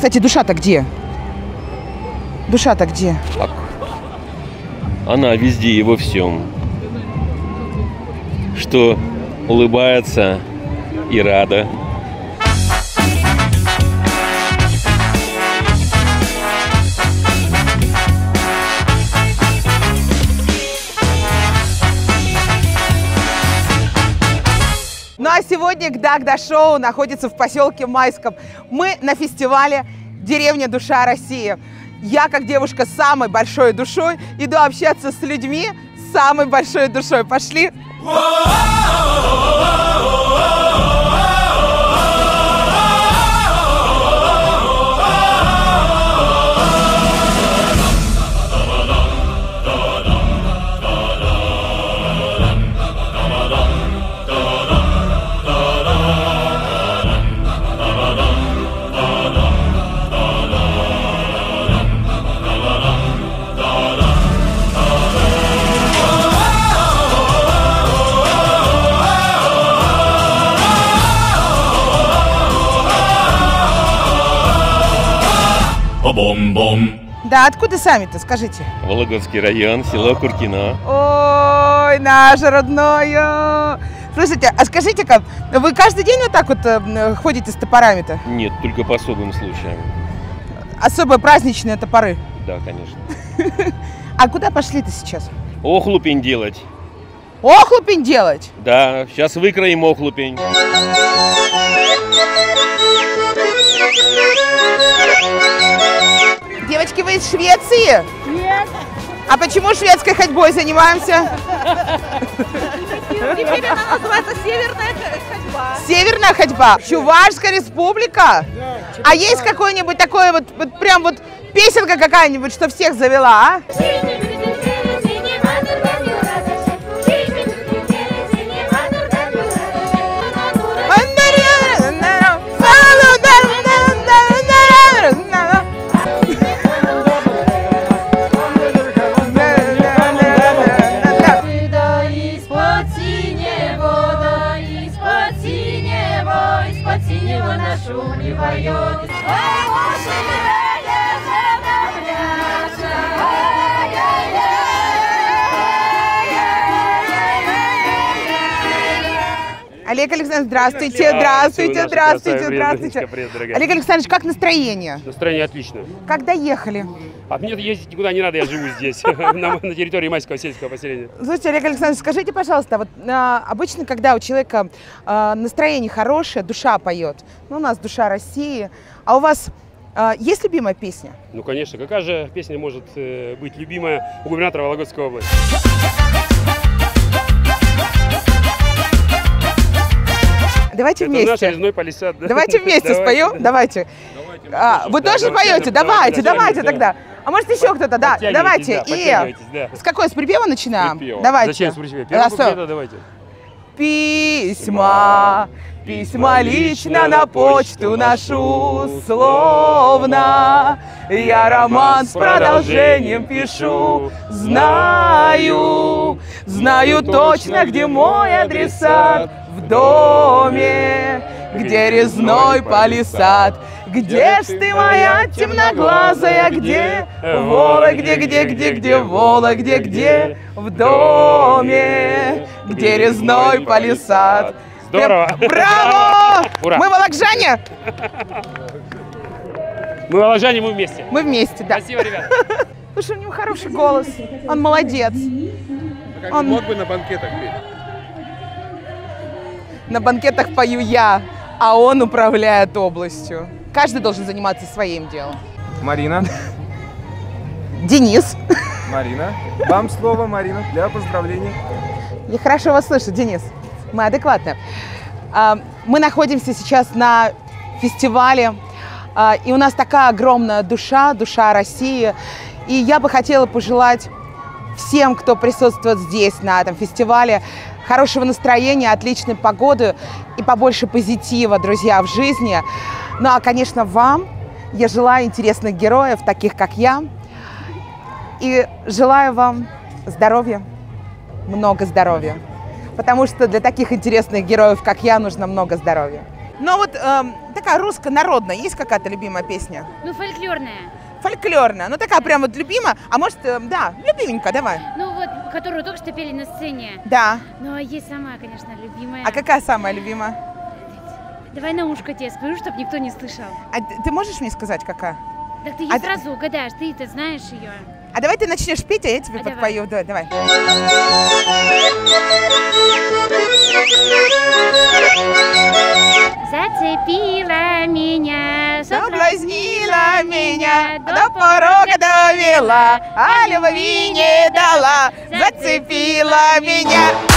Кстати, душа-то где? Душа-то где? Так. Она везде и во всем. Что улыбается и рада. Ну а сегодня Гдагда-шоу находится в поселке Майском. Мы на фестивале «Деревня Душа России». Я, как девушка с самой большой душой, иду общаться с людьми с самой большой душой. Пошли! Бом-бом. Да, откуда сами-то, скажите? Вологодский район, село Куркино. Ой, наше родное! Слушайте, а скажите-ка, вы каждый день вот так вот ходите с топорами-то? Нет, только по особым случаям. Особо праздничные топоры? Да, конечно. А куда пошли-то сейчас? Охлупень делать. Охлупень делать? Да, сейчас выкроем охлупень. Девочки, вы из Швеции? Нет. А почему шведской ходьбой занимаемся? Теперь она называется северная ходьба. Северная ходьба? Чувашская республика? А есть какой-нибудь такой вот прям вот песенка какая-нибудь, что всех завела, а? Олег Александрович, здравствуйте, здравствуйте, здравствуйте, здравствуйте. Олег Александрович, как настроение? Настроение отлично. Как доехали? А мне ездить никуда не надо, я живу здесь, на территории Майского сельского поселения. Слушайте, Олег Александрович, скажите, пожалуйста, вот обычно, когда у человека настроение хорошее, душа поет, ну, у нас душа России, а у вас есть любимая песня? Ну, конечно, какая же песня может быть любимая у губернатора Вологодской области? Давайте это вместе. Наш резной палисад. Да? Давайте вместе споем. Давайте. Вы тоже поете? Давайте тогда. А может еще кто-то? Да, давайте. И с какой? С припева начинаем? Давайте. Зачем с припева? Первый куплет, давайте. Письма, письма лично на почту ношу, словно я роман с продолжением пишу. Знаю точно, где мой адресат. В доме, где резной палисад. Где ж ты, моя темноглазая, где? Где Вологде, где? В доме, где резной палисад. Здорово! Браво! Ура! Мы волокжане? Мы волокжане, мы вместе. Мы вместе, да. Спасибо, ребят. Слушай, у него хороший голос. Он молодец. Он мог бы на банкетах петь. На банкетах пою я, а он управляет областью. Каждый должен заниматься своим делом. Марина. Денис. Марина. Вам слово, Марина, для поздравления. Я хорошо вас слышу, Денис. Мы адекватны. Мы находимся сейчас на фестивале, и у нас такая огромная душа, душа России. И я бы хотела пожелать всем, кто присутствует здесь, на этом фестивале, хорошего настроения, отличной погоды и побольше позитива, друзья, в жизни. Ну а, конечно, вам я желаю интересных героев, таких как я. И желаю вам здоровья, много здоровья. Потому что для таких интересных героев, как я, нужно много здоровья. Но вот такая русская, народная, есть какая-то любимая песня? Ну, фольклорная. Фольклорная, ну такая прям вот любимая, а может, да, любименькая, давай. Ну, вот, которую только что пели на сцене. Да. Ну, а есть самая, конечно, любимая. А какая самая любимая? Давай на ушко тебе скажу, чтобы никто не слышал. А ты можешь мне сказать, какая? Так ты ее сразу угадаешь, ты-то знаешь ее. А давай ты начнешь петь, а я тебе подпою. Давай, давай. Зацепила меня, Соблазнила меня, до порога довела, а любви не дала, зацепила меня.